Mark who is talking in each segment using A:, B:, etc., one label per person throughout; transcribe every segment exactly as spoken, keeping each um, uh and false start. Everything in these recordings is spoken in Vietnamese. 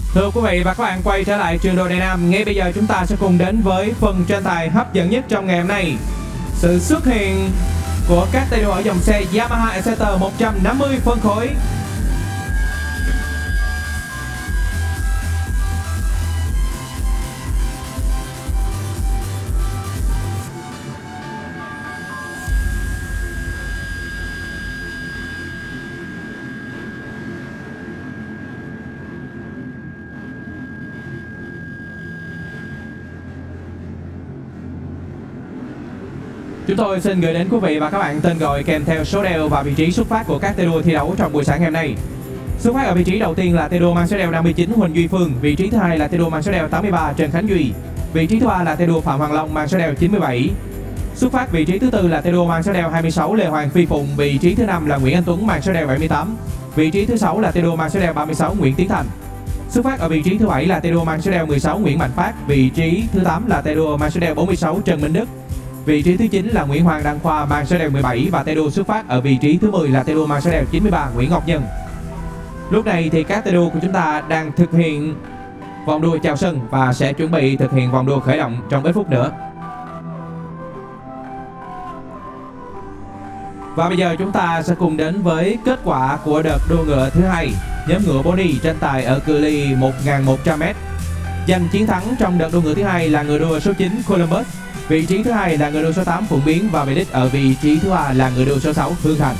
A: Thưa quý vị và các bạn, quay trở lại trường đua Đại Nam. Ngay bây giờ chúng ta sẽ cùng đến với phần tranh tài hấp dẫn nhất trong ngày hôm nay. Sự xuất hiện của các tay đua ở dòng xe Yamaha Exciter một trăm năm mươi phân khối. Chúng tôi xin gửi đến quý vị và các bạn tên gọi kèm theo số đeo và vị trí xuất phát của các tay đua thi đấu trong buổi sáng ngày hôm nay. Xuất phát ở vị trí đầu tiên là tay đua mang số đeo năm mươi chín Huỳnh Duy Phương, vị trí thứ hai là tay đua mang số đeo tám mươi ba Trần Khánh Duy, vị trí thứ ba là tay đua Phạm Hoàng Long mang số đeo chín mươi bảy. Xuất phát vị trí thứ tư là tay đua mang số đeo hai mươi sáu Lê Hoàng Phi Phụng, vị trí thứ năm là Nguyễn Anh Tuấn mang số đeo bảy mươi tám, vị trí thứ sáu là tay đua mang số đeo ba mươi sáu Nguyễn Tiến Thành. Xuất phát ở vị trí thứ bảy là tay đua mang số đeo mười sáu Nguyễn Mạnh Phát, vị trí thứ tám là tay đua mang số đeo bốn mươi sáu Trần Minh Đức. Vị trí thứ chín là Nguyễn Hoàng Đăng Khoa mang số đeo mười bảy và tay đua xuất phát ở vị trí thứ mười là tay đua mang số đeo chín mươi ba Nguyễn Ngọc Nhân. Lúc này thì các tay đua của chúng ta đang thực hiện vòng đua chào sân và sẽ chuẩn bị thực hiện vòng đua khởi động trong ít phút nữa. Và bây giờ chúng ta sẽ cùng đến với kết quả của đợt đua ngựa thứ hai. Nhóm ngựa Pony tranh tài ở cự ly một nghìn một trăm mét. Giành chiến thắng trong đợt đua ngựa thứ hai là ngựa đua số chín Columbus. Vị trí thứ hai là ngựa đua số tám Phụng Biến và về đích ở vị trí thứ ba là ngựa đua số sáu Hương Thành.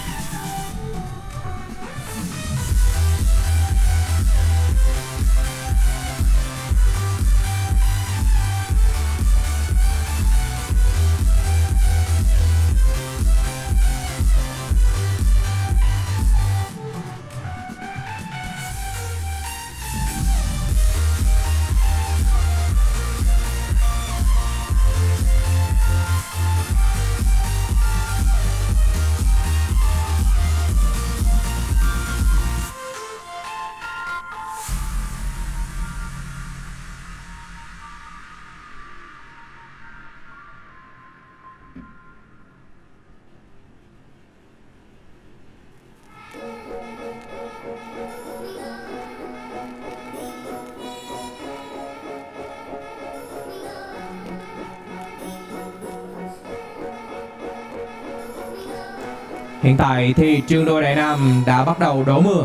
A: Hiện tại thì trường đua Đại Nam đã bắt đầu đổ mưa.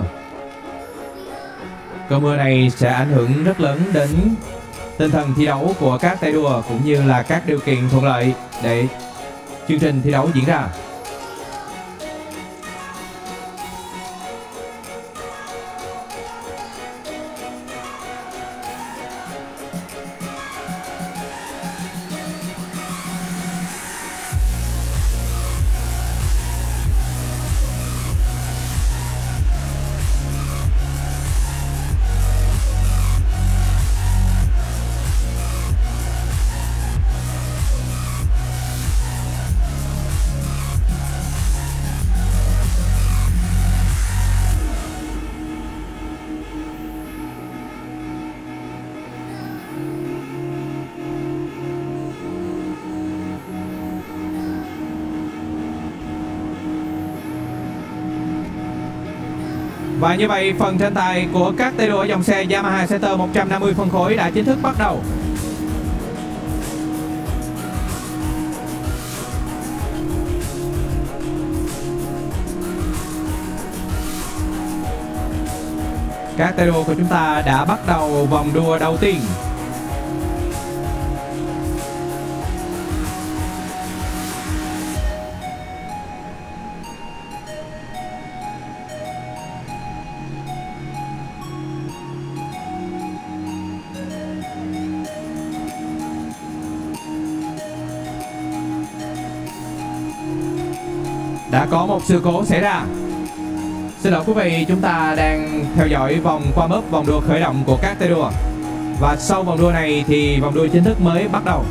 A: Cơn mưa này sẽ ảnh hưởng rất lớn đến tinh thần thi đấu của các tay đua cũng như là các điều kiện thuận lợi để chương trình thi đấu diễn ra. Và như vậy phần tranh tài của các tay đua ở dòng xe Yamaha Exciter một trăm năm mươi phân khối đã chính thức bắt đầu. Các tay đua của chúng ta đã bắt đầu vòng đua đầu tiên. Đã có một sự cố xảy ra. Xin lỗi quý vị, chúng ta đang theo dõi vòng qua mớp vòng đua khởi động của các tay đua. Và sau vòng đua này thì vòng đua chính thức mới bắt đầu.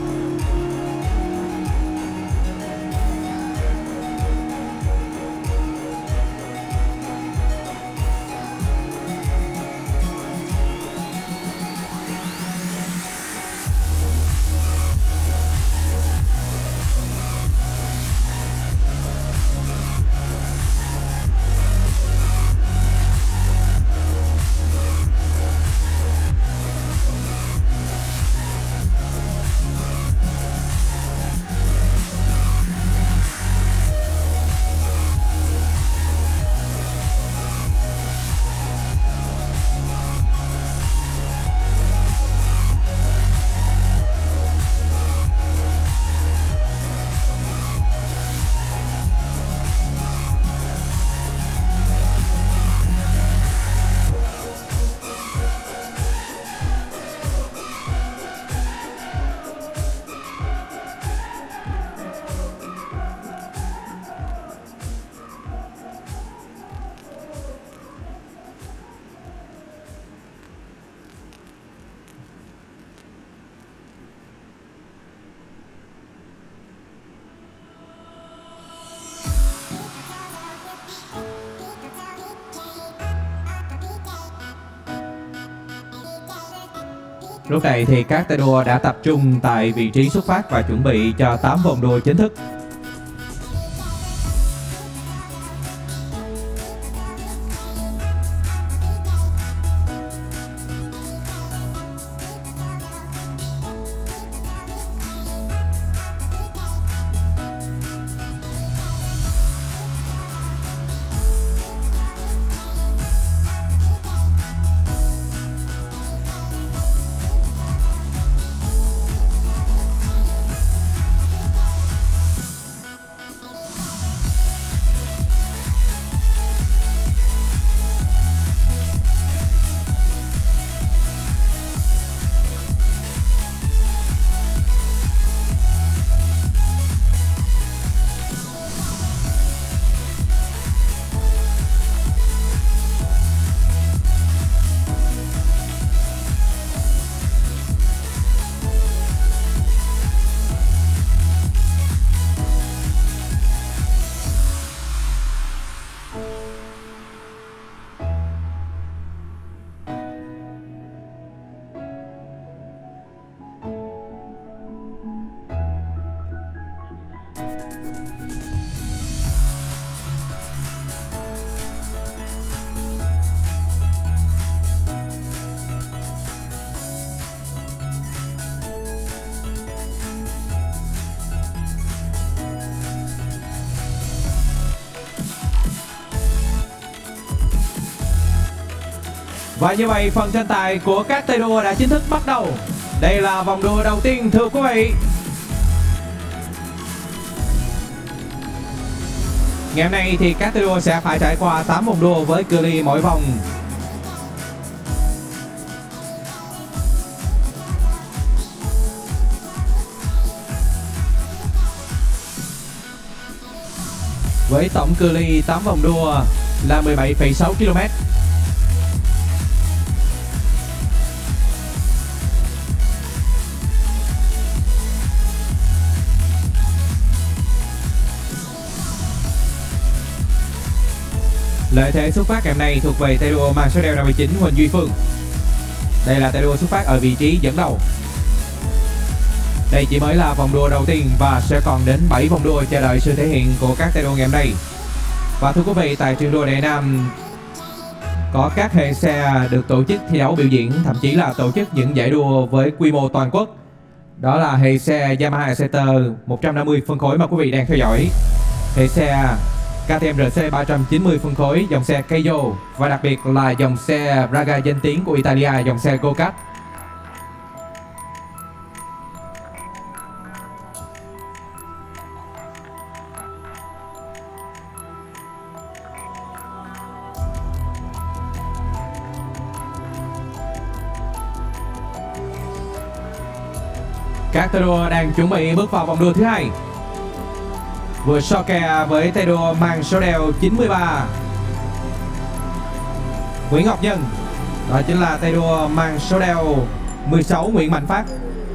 A: Lúc này thì các tay đua đã tập trung tại vị trí xuất phát và chuẩn bị cho tám vòng đua chính thức. Và như vậy phần tranh tài của các tay đua đã chính thức bắt đầu. Đây là vòng đua đầu tiên thưa quý vị. Ngày hôm nay thì các tay đua sẽ phải trải qua tám vòng đua với cự ly mỗi vòng với tổng cự ly tám vòng đua là mười bảy phẩy sáu ki lô mét. Lợi thế xuất phát ngày hôm nay thuộc về tay đua mang số đeo năm mươi chín Huỳnh Duy Phương. Đây là tay đua xuất phát ở vị trí dẫn đầu. Đây chỉ mới là vòng đua đầu tiên và sẽ còn đến bảy vòng đua chờ đợi sự thể hiện của các tay đua ngày hôm nay. Và thưa quý vị, tại trường đua Đại Nam có các hệ xe được tổ chức thi đấu biểu diễn, thậm chí là tổ chức những giải đua với quy mô toàn quốc. Đó là hệ xe Yamaha Exciter một trăm năm mươi phân khối mà quý vị đang theo dõi, hệ xe ca tê em rờ xê ba trăm chín mươi phân khối dòng xe Keijo, và đặc biệt là dòng xe Braga danh tiếng của Italia, dòng xe Go-Kart. Các tay đua đang chuẩn bị bước vào vòng đua thứ hai. Vừa so kè với tay đua mang số đeo chín mươi ba Nguyễn Ngọc Nhân. Đó chính là tay đua mang số đeo mười sáu Nguyễn Mạnh Phát.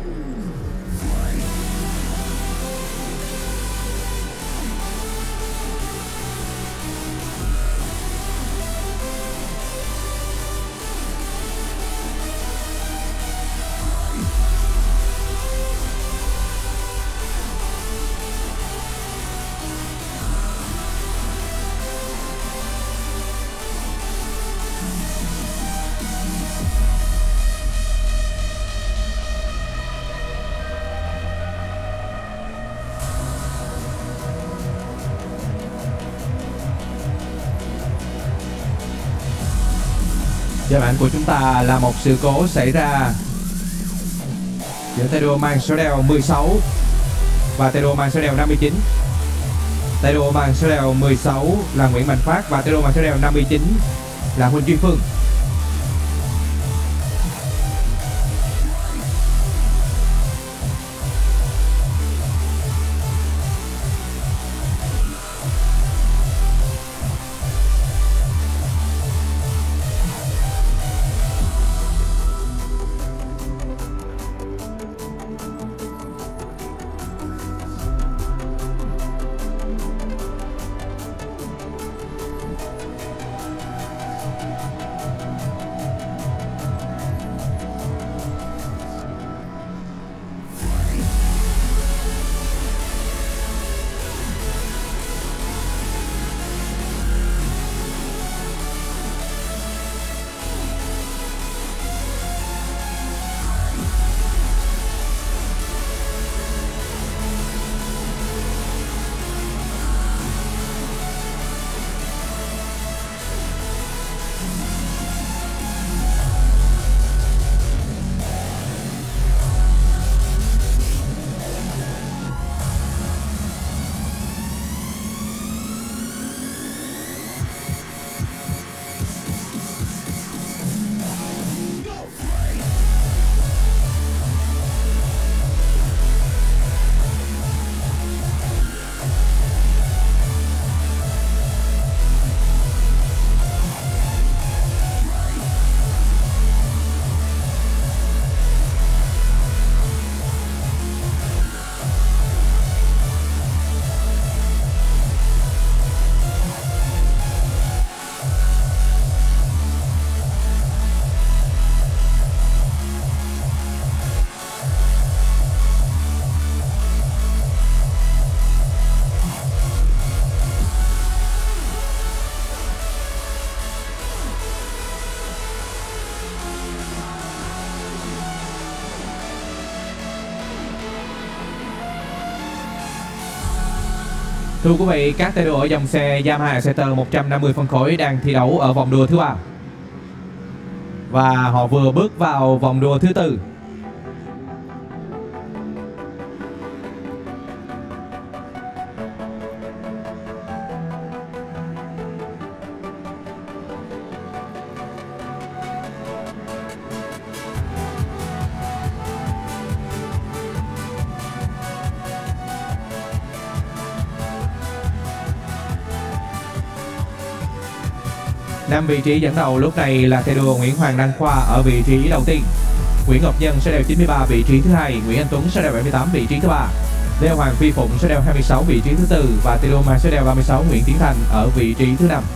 A: Giới hạn của chúng ta là một sự cố xảy ra giữa tay đua mang số đeo mười sáu và tay đua mang số đeo năm mươi chín. Tay đua mang số đeo mười sáu là Nguyễn Mạnh Phát và tay đua mang số đeo năm mươi chín là Huỳnh Duy Phương. Thưa quý vị, các tay đua ở dòng xe Yamaha Exciter một trăm năm mươi phân khối đang thi đấu ở vòng đua thứ ba. Và họ vừa bước vào vòng đua thứ tư. Năm vị trí dẫn đầu lúc này là tay đua Nguyễn Hoàng Đăng Khoa ở vị trí đầu tiên. Nguyễn Ngọc Nhân sẽ đeo chín mươi ba vị trí thứ hai, Nguyễn Anh Tuấn sẽ đeo bảy mươi tám vị trí thứ ba, Lê Hoàng Phi Phụng sẽ đeo hai mươi sáu vị trí thứ tư và tay đua mang sẽ đeo ba mươi sáu Nguyễn Tiến Thành ở vị trí thứ năm.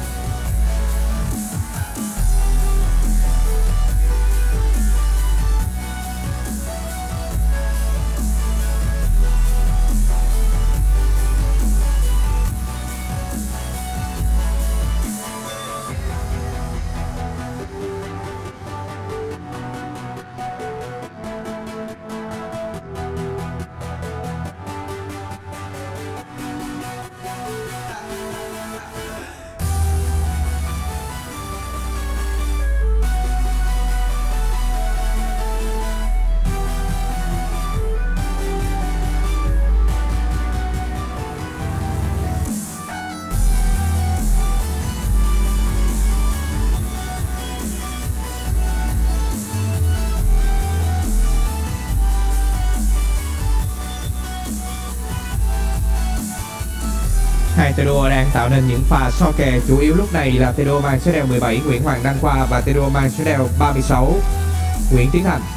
A: Hai tay đua đang tạo nên những pha so kè, chủ yếu lúc này là tay đua mang số đeo mười bảy Nguyễn Hoàng Đăng Khoa và tay đua mang số đeo ba mươi sáu Nguyễn Tiến Thành.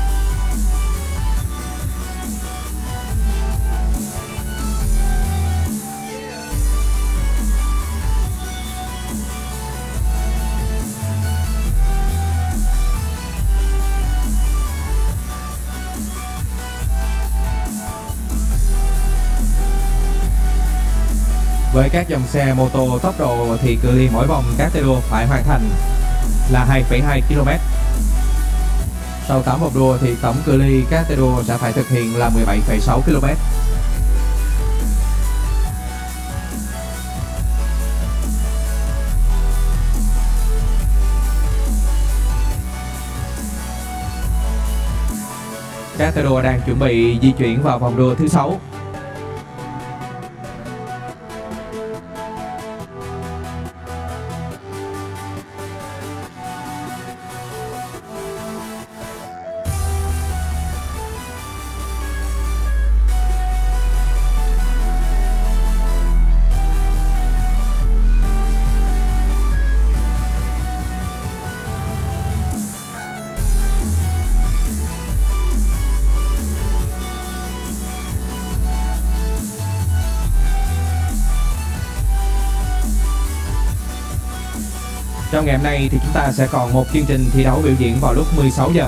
A: Với các dòng xe mô tô tốc độ thì cự ly mỗi vòng các tay đua phải hoàn thành là hai phẩy hai ki lô mét. Sau tám vòng đua thì tổng cự ly các tay đua sẽ phải thực hiện là mười bảy phẩy sáu ki lô mét. Các tay đua đang chuẩn bị di chuyển vào vòng đua thứ sáu. Trong ngày hôm nay thì chúng ta sẽ còn một chương trình thi đấu biểu diễn vào lúc mười sáu giờ.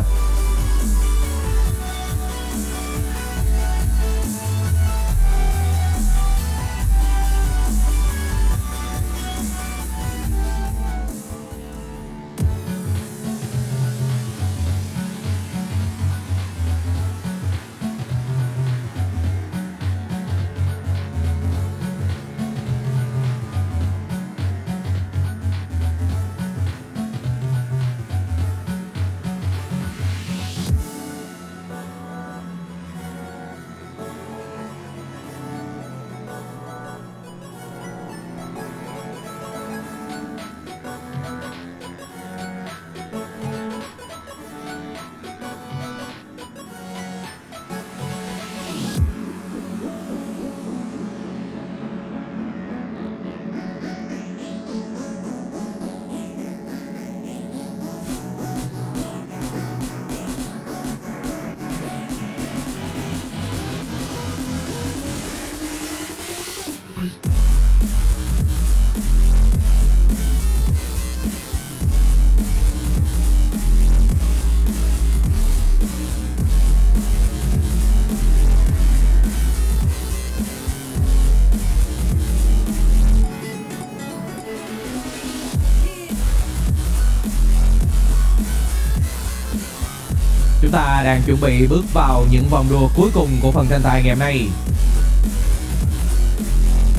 A: Chúng ta đang chuẩn bị bước vào những vòng đua cuối cùng của phần tranh tài ngày hôm nay.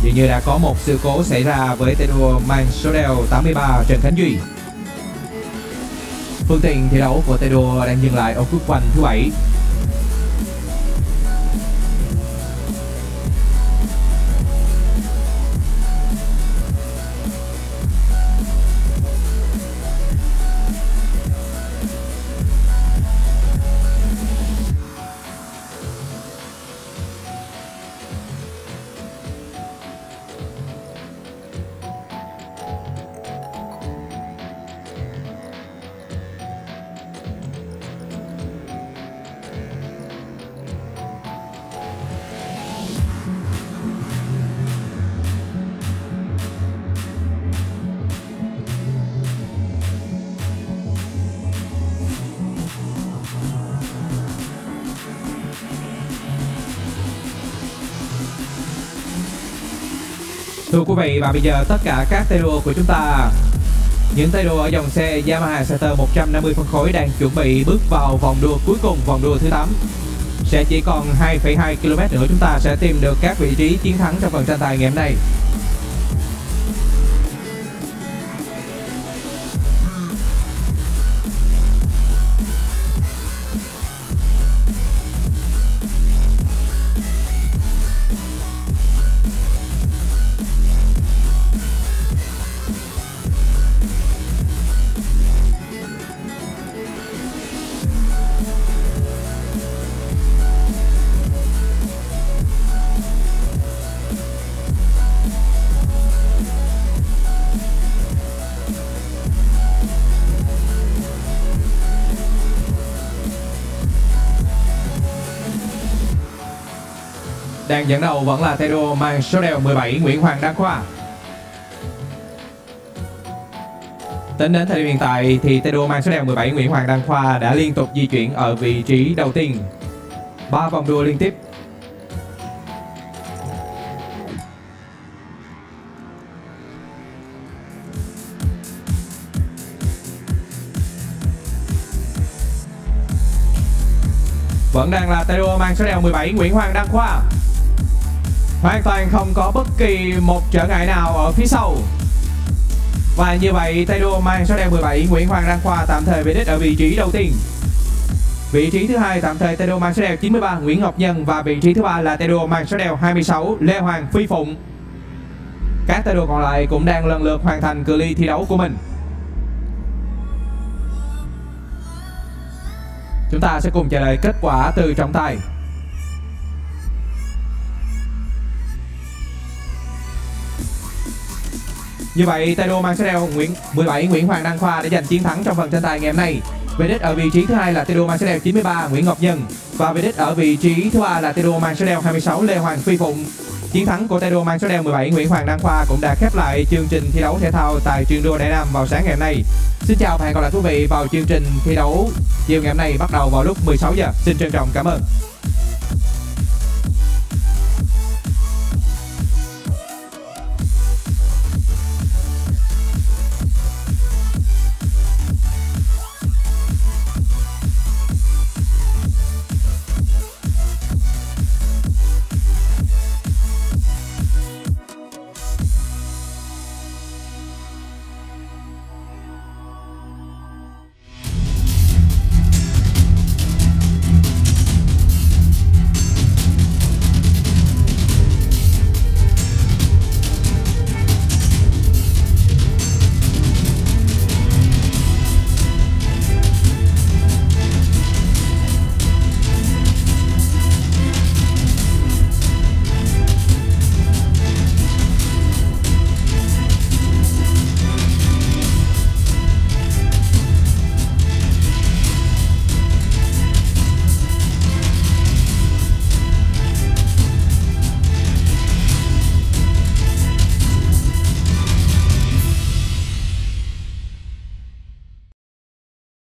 A: Dường như đã có một sự cố xảy ra với tay đua mang số đeo tám mươi ba Trần Khánh Duy. Phương tiện thi đấu của tay đua đang dừng lại ở khúc quanh thứ bảy. Thưa quý vị, và bây giờ tất cả các tay đua của chúng ta, những tay đua ở dòng xe Yamaha Exciter một trăm năm mươi phân khối đang chuẩn bị bước vào vòng đua cuối cùng, vòng đua thứ tám. Sẽ chỉ còn hai phẩy hai ki lô mét nữa chúng ta sẽ tìm được các vị trí chiến thắng trong phần tranh tài ngày hôm nay. Đang dẫn đầu vẫn là tay đua mang số đeo mười bảy Nguyễn Hoàng Đăng Khoa. Tính đến thời điểm hiện tại thì tay đua mang số đeo mười bảy Nguyễn Hoàng Đăng Khoa đã liên tục di chuyển ở vị trí đầu tiên ba vòng đua liên tiếp. Vẫn đang là tay đua mang số đeo mười bảy Nguyễn Hoàng Đăng Khoa. Hoàn toàn không có bất kỳ một trở ngại nào ở phía sau. Và như vậy tay đua mang số đeo mười bảy Nguyễn Hoàng Đăng Khoa tạm thời về đích ở vị trí đầu tiên. Vị trí thứ hai tạm thời tay đua mang số đeo chín mươi ba Nguyễn Ngọc Nhân, và vị trí thứ ba là tay đua mang số đeo hai mươi sáu Lê Hoàng Phi Phụng. Các tay đua còn lại cũng đang lần lượt hoàn thành cự ly thi đấu của mình. Chúng ta sẽ cùng chờ đợi kết quả từ trọng tài. Như vậy tay đua mang số đeo Nguyễn mười bảy Nguyễn Hoàng Đăng Khoa đã giành chiến thắng trong phần tranh tài ngày hôm nay. Về đích ở vị trí thứ hai là tay đua mang số đeo chín mươi ba Nguyễn Ngọc Nhân, và về đích ở vị trí thứ ba là tay đua mang số đeo hai mươi sáu Lê Hoàng Phi Phụng. Chiến thắng của tay đua mang số đeo mười bảy Nguyễn Hoàng Đăng Khoa cũng đã khép lại chương trình thi đấu thể thao tại trường đua Đại Nam vào sáng ngày hôm nay. Xin chào và hẹn gặp lại quý vị vào chương trình thi đấu chiều ngày hôm nay bắt đầu vào lúc mười sáu giờ. Xin trân trọng cảm ơn.